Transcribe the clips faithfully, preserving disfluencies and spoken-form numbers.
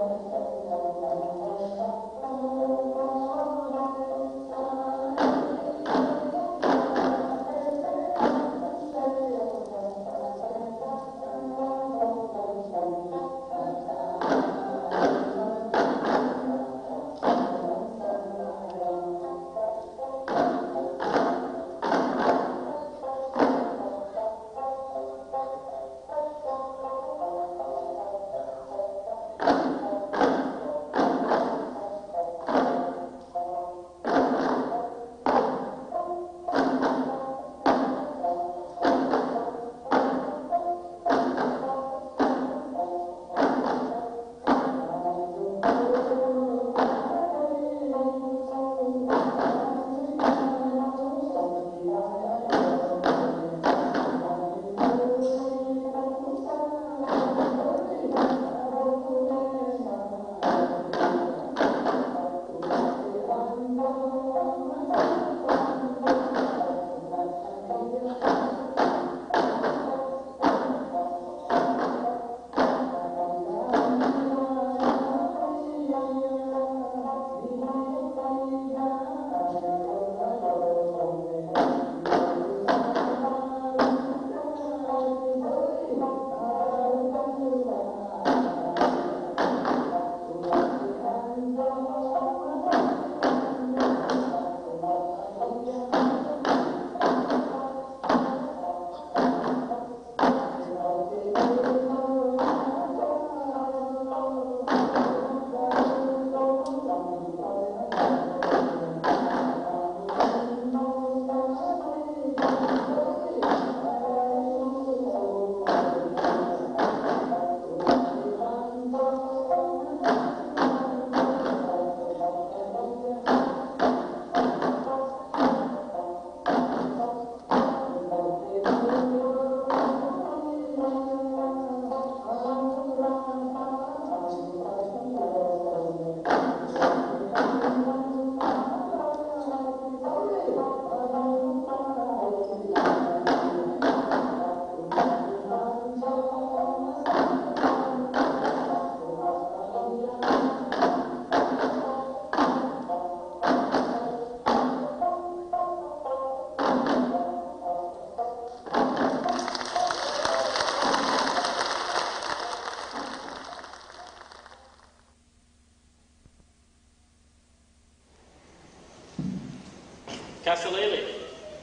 Kasalele.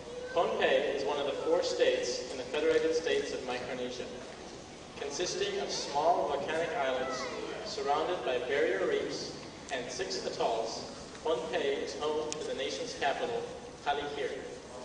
Pohnpei is one of the four states in the Federated States of Micronesia. Consisting of small volcanic islands surrounded by barrier reefs and six atolls, Pohnpei is home to the nation's capital, Palikir.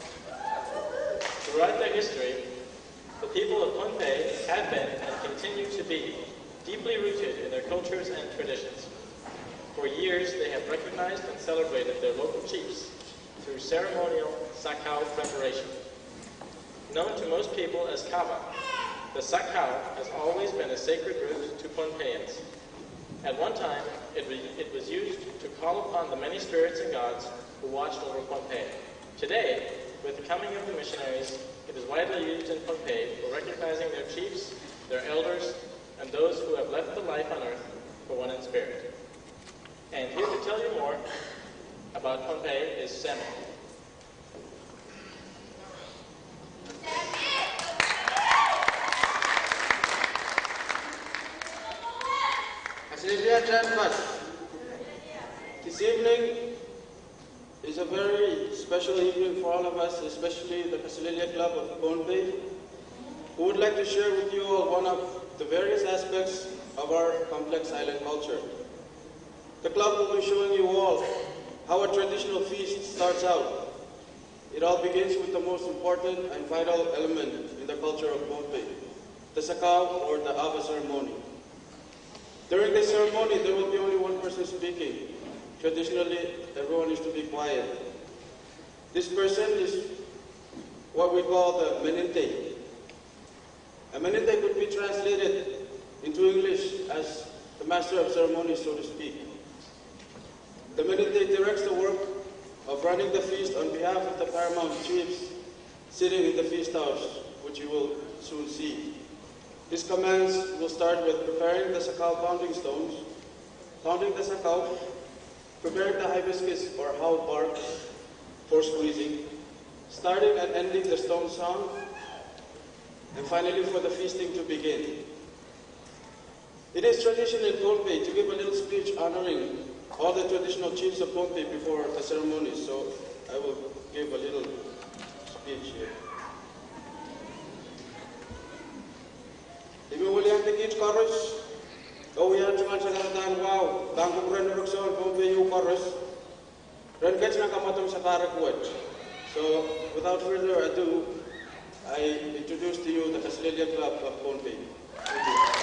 Throughout their history, the people of Pohnpei have been and continue to be deeply rooted in their cultures and traditions. For years, they have recognized and celebrated their local chiefs through ceremonial sakau preparation. Known to most people as kava, the sakau has always been a sacred root to Pohnpeians. At one time, it, re it was used to call upon the many spirits and gods who watched over Pohnpei. Today, with the coming of the missionaries, it is widely used in Pohnpei for recognizing their chiefs, their elders, and those who have left the life on earth for one in spirit. And here to tell you more about Pohnpei is Samuel. This evening is a very special evening for all of us, especially the Kasalelia Club of Pohnpei, who would like to share with you all one of the various aspects of our complex island culture. The club will be showing you all how a traditional feast starts out. It all begins with the most important and vital element in the culture of Pohnpei, the sakau, or the ava ceremony. During this ceremony, there will be only one person speaking. Traditionally, everyone is to be quiet. This person is what we call the menente. A menente could be translated into English as the master of ceremonies, so to speak. The menente directs the work of running the feast on behalf of the paramount chiefs sitting in the feast house, which you will soon see. His commands will start with preparing the sakau pounding stones, pounding the sakau, preparing the hibiscus or how bark for squeezing, starting and ending the stone song, and finally for the feasting to begin. It is tradition in Pohnpei to give a little speech honoring all the traditional chiefs of Pohnpei before the ceremony, so I will give a little speech here. Imi William Pikit Chorus, oh yeah, Chuman Sagaratan, wow, Dangu Bren Ruxon, Pohnpei U Chorus, Ren Ketchna Kamatum Sakarak Wet. So without further ado, I introduce to you the Kaslilia Club of Pohnpei. Thank you.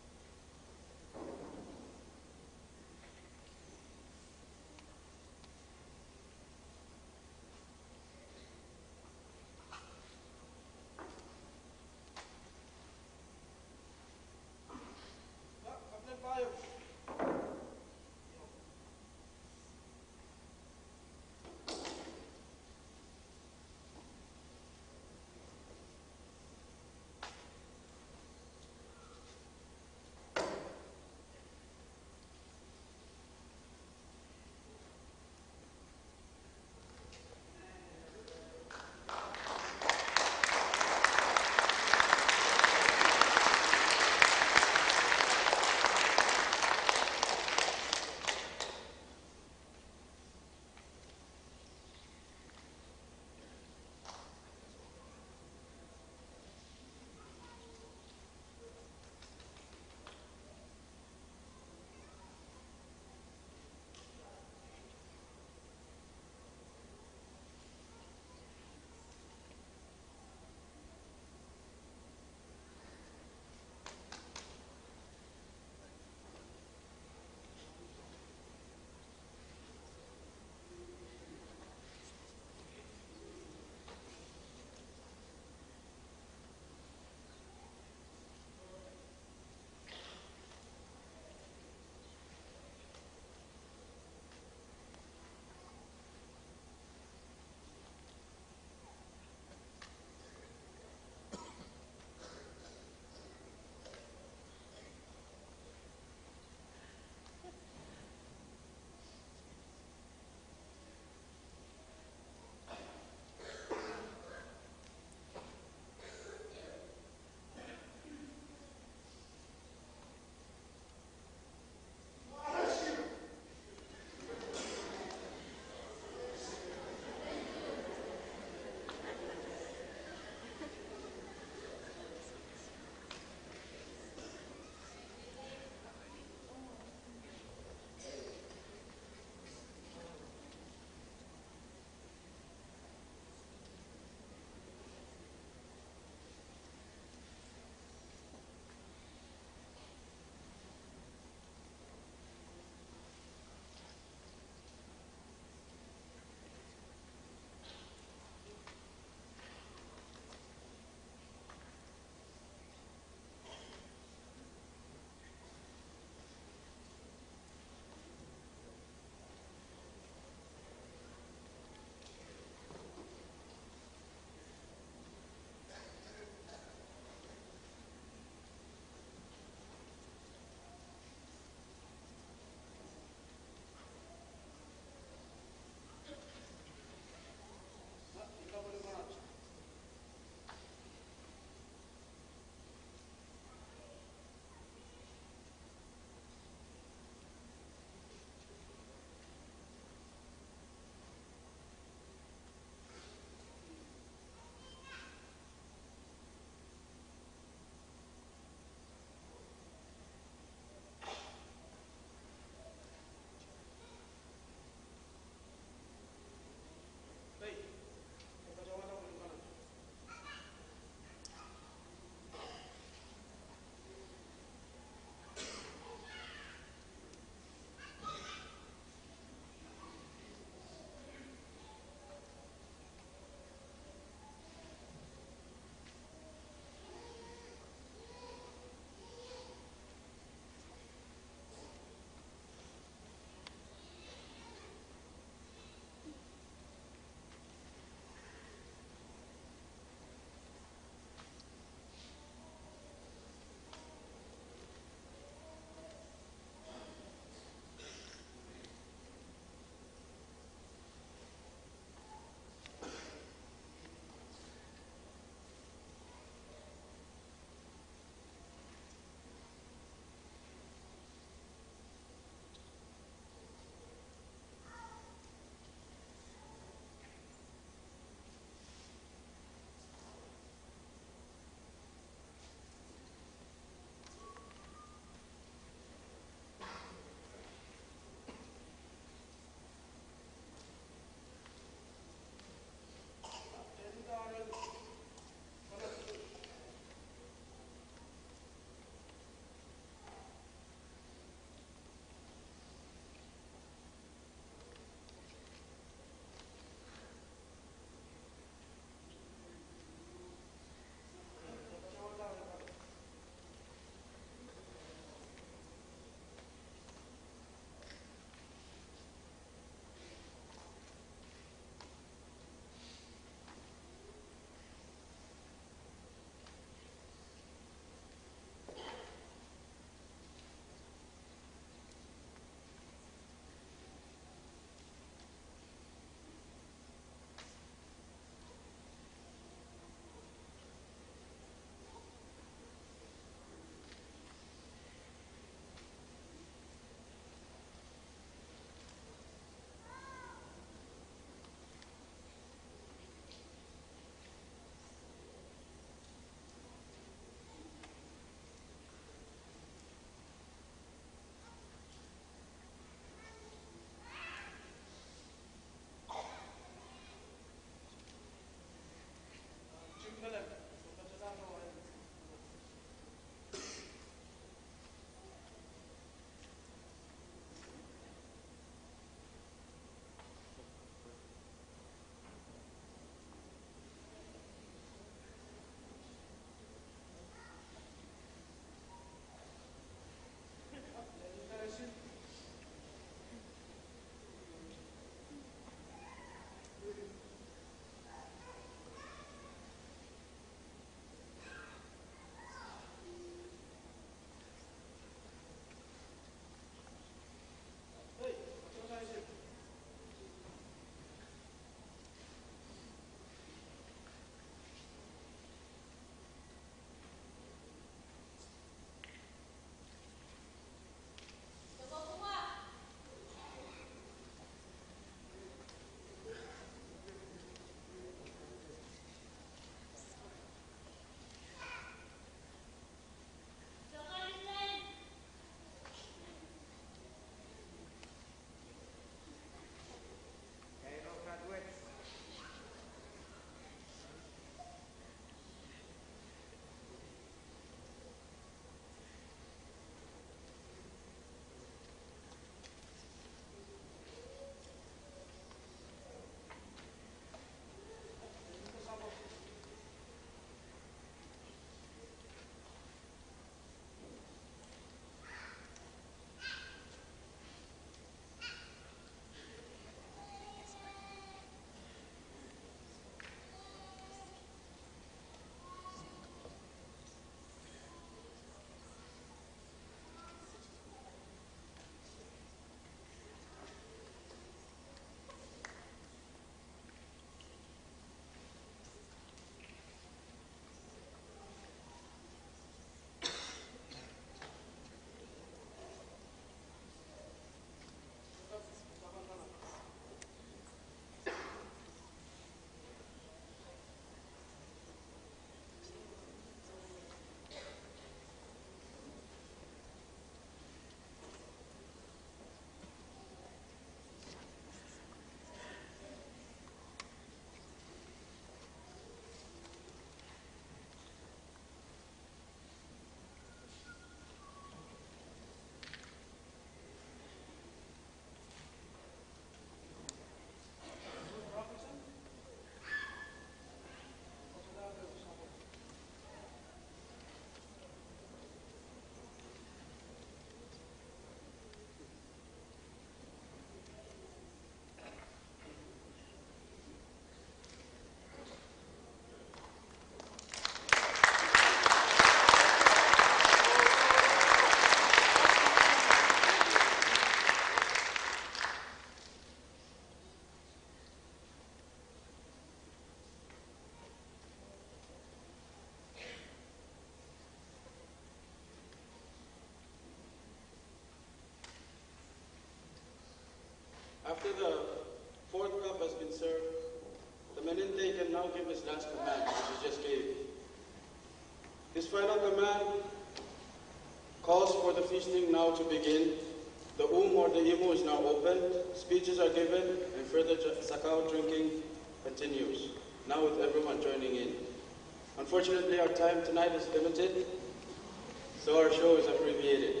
After the fourth cup has been served, the meninte can now give his last command, which he just gave. His final command calls for the feasting now to begin. The um or the imu is now opened, speeches are given, and further sakao drinking continues, now with everyone joining in. Unfortunately, our time tonight is limited, so our show is abbreviated.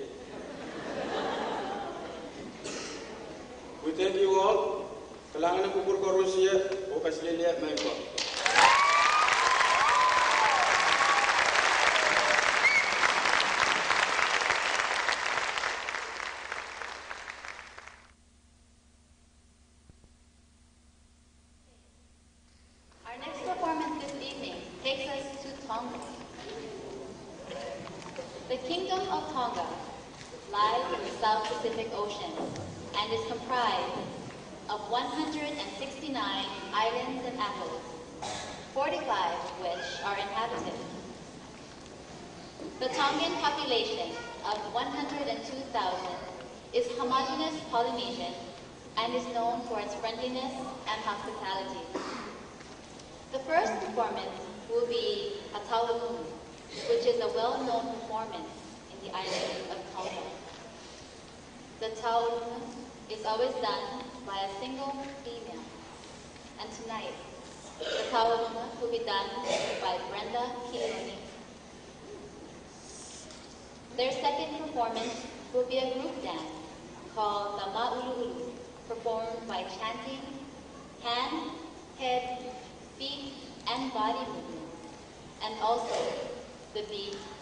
We thank you all. Kailangan ng pupur ko Rusia o Kaslilia may po. Our next performance this evening takes us to Tonga. The Kingdom of Tonga lies in the South Pacific Ocean and is comprised of one hundred sixty-nine islands and atolls, forty-five of which are inhabited. The Tongan population of one hundred two thousand is homogeneous Polynesian and is known for its friendliness and hospitality. The first performance will be a Taualumu, which is a well-known performance in the island of Tonga. The Taualumu is always done by a single female, and tonight, the Taualumu will be done by Brenda Kioni. Their second performance will be a group dance called the Ma'ulu'ulu, performed by chanting, hand, head, feet, and body movements, and also the beat